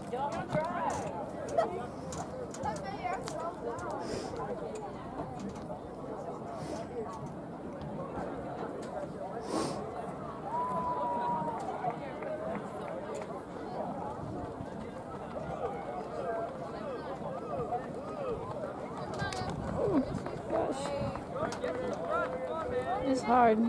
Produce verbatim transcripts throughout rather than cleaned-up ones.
It's hard.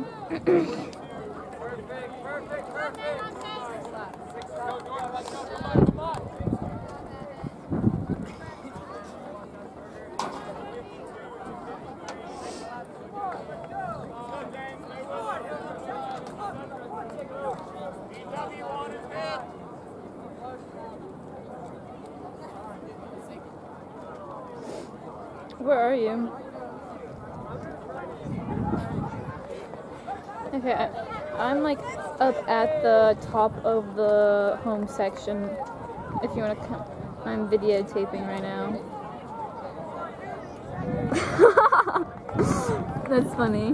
Where are you? Okay, I, I'm like up at the top of the home section. If you want to come, I'm videotaping right now. That's funny.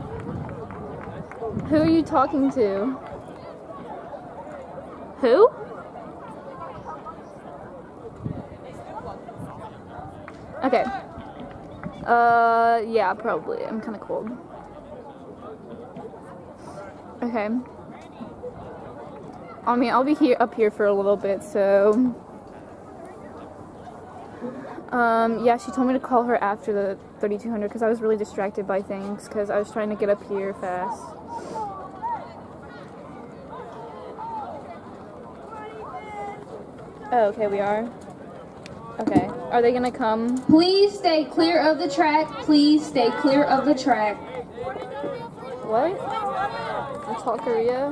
Who are you talking to? Who? Okay. Uh, yeah, probably. I'm kind of cold. Okay. I mean, I'll be here up here for a little bit, so um, yeah, she told me to call her after the thirty-two hundred because I was really distracted by things because I was trying to get up here fast. Oh, okay, we are. Okay. Are they gonna come? Please stay clear of the track. Please stay clear of the track. What? The Talkeria?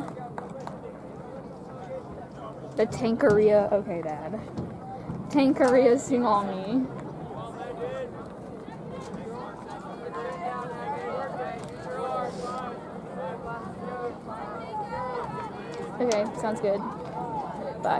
The Tankeria. Okay, Dad. Tankeria Tsunami. Okay, sounds good. Bye.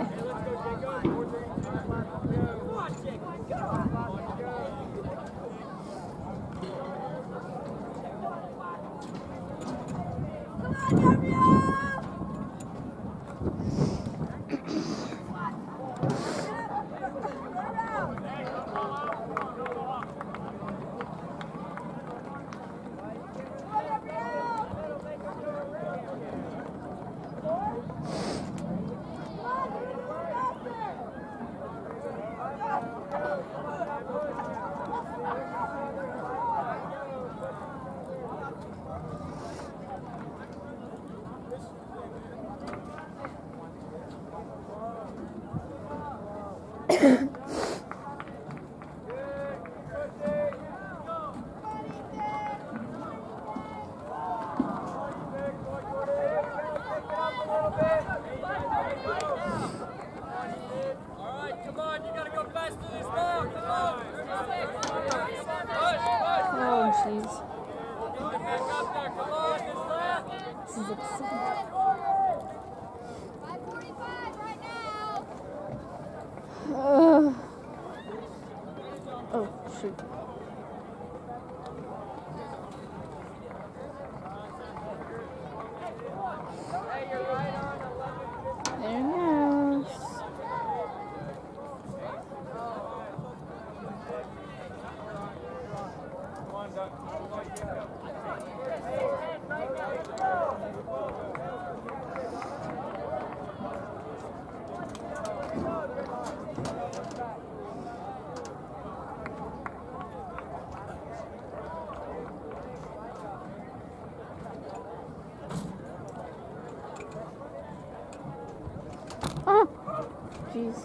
Oh, jeez. This is exciting. Uh, oh, shoot. There it goes. Oh, jeez.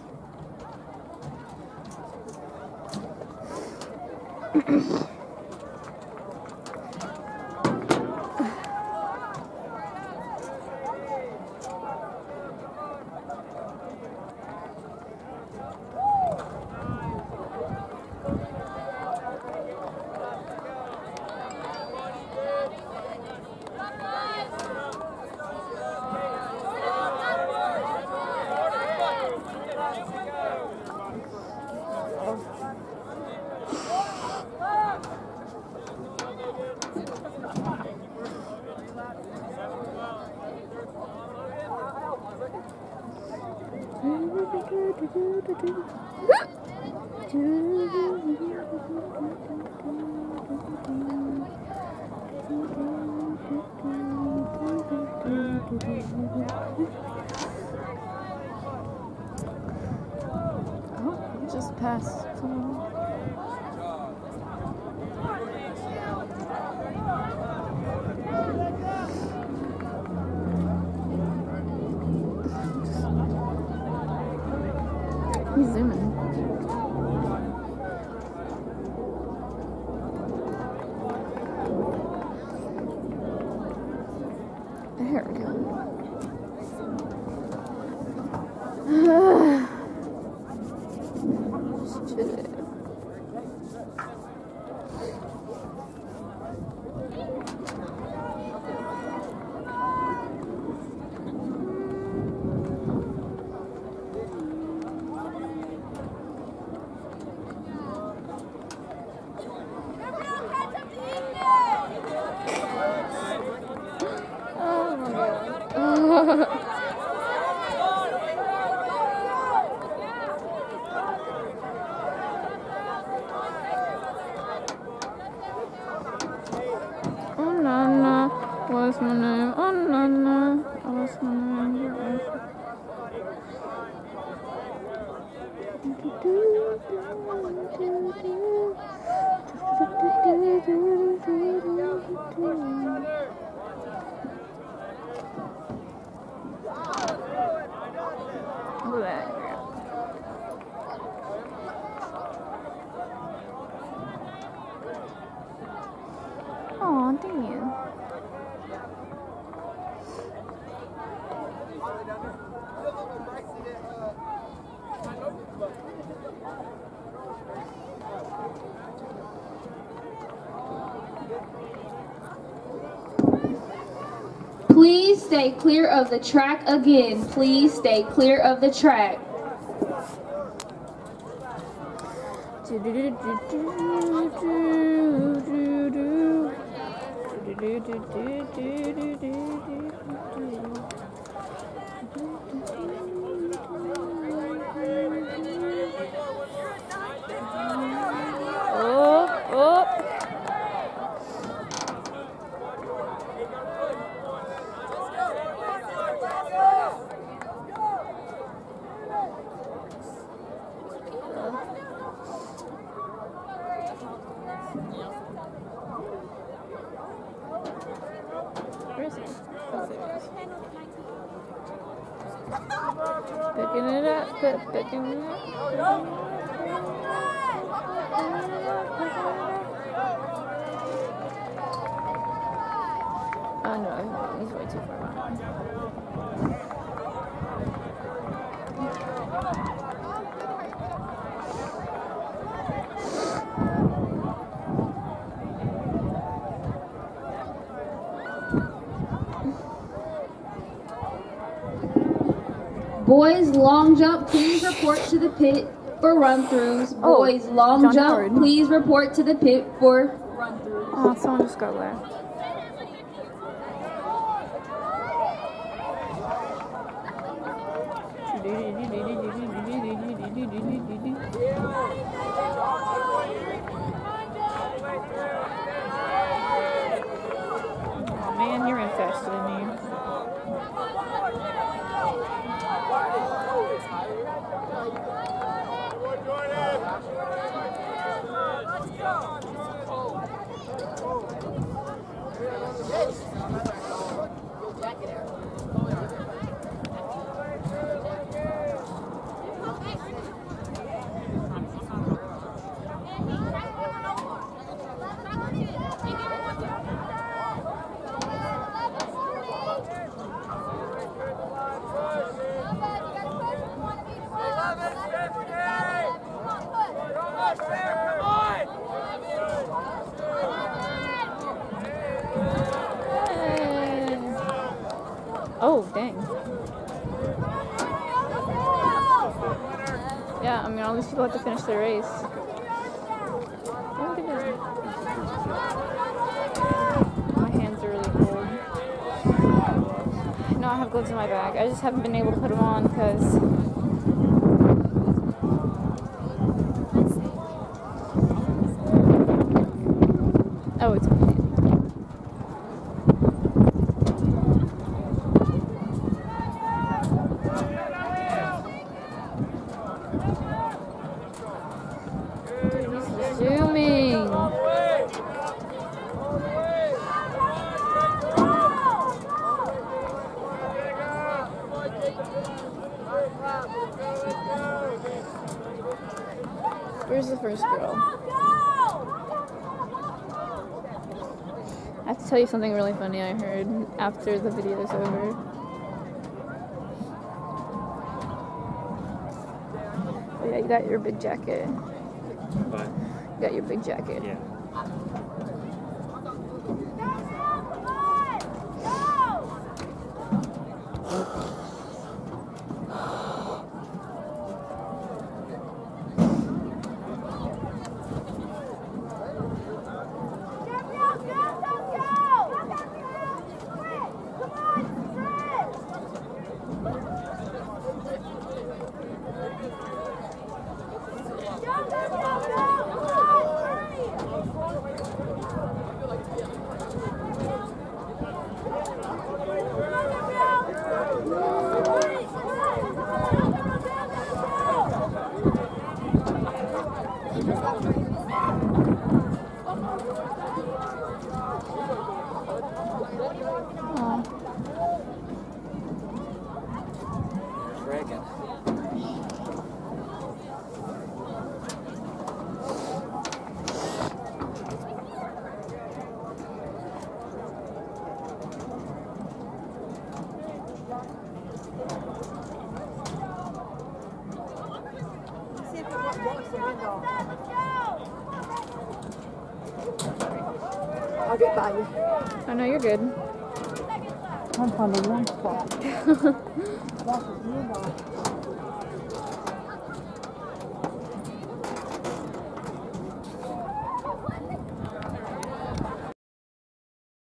Oh, just passed someone. He's zooming. There we go. Shit. Oh my god. Oh Nana, what's my name? Oh Nana, what's my name? Look at that. Aw, thank you. Please stay clear of the track again. Please stay clear of the track. Oh, oh. Where is he? Oh, there he is. Picking it up, pick, picking it up. Oh no, he's way too far behind. Boys long jump, please report to the pit for run-throughs. Oh, Boys long John jump, Howard. please report to the pit for run-throughs. Oh, someone just got there. Oh man, you're in faster than me. Oh, dang. Yeah, I mean, all these people have to finish their race. Look at this. My hands are really cold. No, I have gloves in my bag. I just haven't been able to put them on because Where's the first girl? I have to tell you something really funny I heard after the video's over. Oh yeah, you got your big jacket. What? You got your big jacket. Yeah. Dragon. See if it walks the window. I'll get by you. Oh no, you're good. I'm on the wrong spot. Walk is nearby.